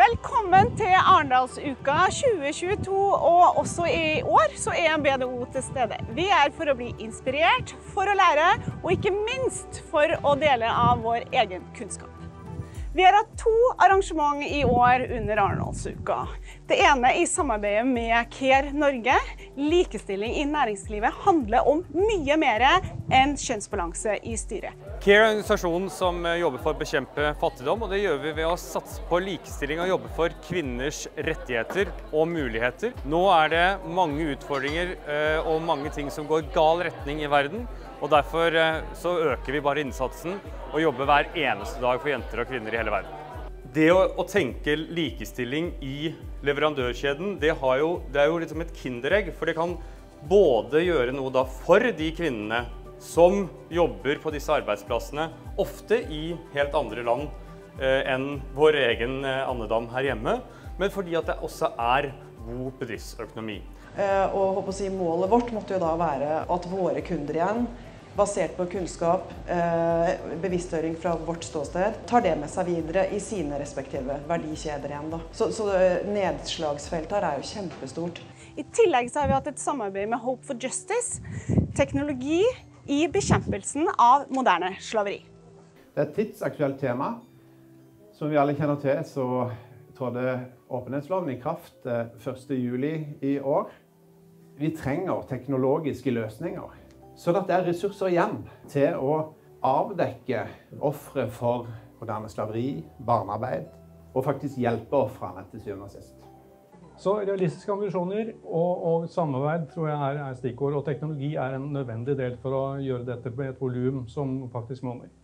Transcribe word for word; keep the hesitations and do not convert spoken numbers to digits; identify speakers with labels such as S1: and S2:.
S1: Velkommen til Arendalsuka tjue tjueto, og også i år så er B D O til stede. Vi er for å bli inspirert, for å lære, og ikke minst for å dele av vår egen kunnskap. Vi har hatt to arrangement i år under Arendalsuka. Det ene i samarbeidet med Care Norge. Likestilling i næringslivet handler om mye mer enn kjønnsbalanse i styret.
S2: Care er en organisasjon som jobber for å bekjempe fattigdom, og det gjør vi ved å satse på likestilling og jobbe for kvinners rettigheter og muligheter. Nå er det mange utfordringer og mange ting som går i gal retning i verden, og derfor så øker vi bare innsatsen og jobber hver eneste dag for jenter og kvinner i hele verden. Det å, å tenke likestilling i leverandørkjeden, det, har jo, det er jo litt som et kinderegg, for det kan både gjøre noe da for de kvinnene som jobber på disse arbeidsplassene, ofte i helt andre land eh, enn vår egen eh, andedam her hjemme, men fordi at det også er god bedriftsøkonomi.
S3: Eh, og håper å si, målet vårt måtte jo da være at våre kunder igjen, basert på kunnskap, eh, bevisstgjøring fra vårt ståsted, tar det med seg videre i sine respektive verdikjeder igjen. Da. Så, så nedslagsfeltet her er jo kjempestort.
S1: I tillegg så har vi hatt et samarbeid med Hope for Justice, teknologi i bekjempelsen av moderne slaveri.
S4: Det er et tidsaktuelt tema. Som vi alle kjenner til, så trådte åpenhetsloven i kraft første juli i år. Vi trenger teknologiske løsninger, sånn at det er ressurser igjen til å avdekke ofre for moderne slaveri, barnearbeid, og faktisk hjelpe ofrene til syvende og sist.
S5: Så realistiske ambisjoner og, og samarbeid tror jeg er, er stikkord, og teknologi er en nødvendig del for å gjøre dette med et volum som faktisk monner.